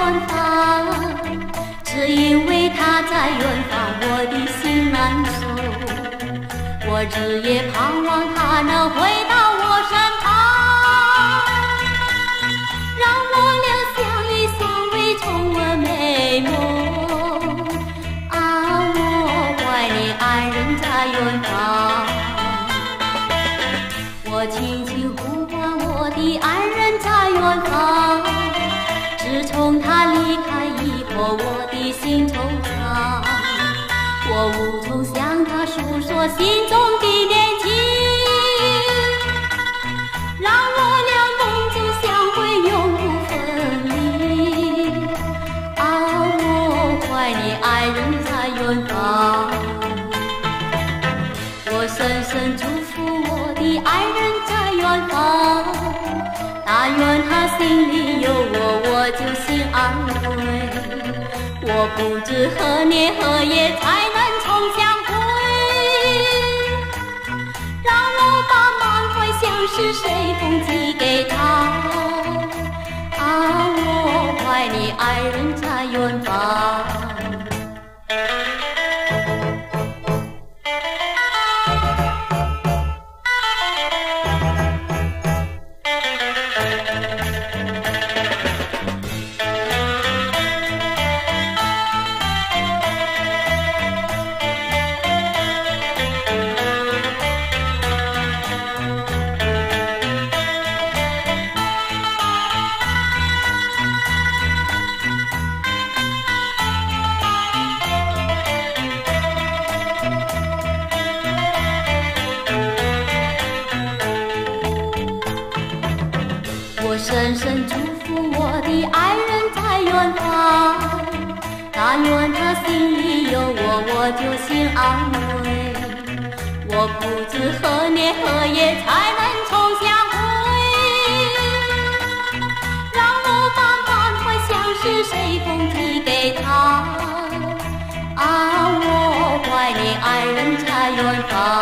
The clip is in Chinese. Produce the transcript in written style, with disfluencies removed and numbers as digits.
远方，只因为他在远方，我的心难受。我日夜盼望他能回到我身旁，让我俩相依相偎，重温美梦。啊，我怀念爱人在远方，我轻轻呼唤我的爱人在远方。自从他离开以后，我的心惆怅，我无从向他诉说心中的念情，让我俩梦中相会，永不分离。啊，我怀念爱人在远方，我深深祝福我的爱人在远方，但愿他心里有我，我就心安慰。我不知何年何月才能重相会，让我把满怀相思随风寄给他。啊，我怀念爱人在远方。我深深祝福我的爱人在远方，但愿他心里有我，我就心安慰。我不知何年何月才能重相会，让我把满怀相思随风寄给他。啊，我怀念爱人在远方。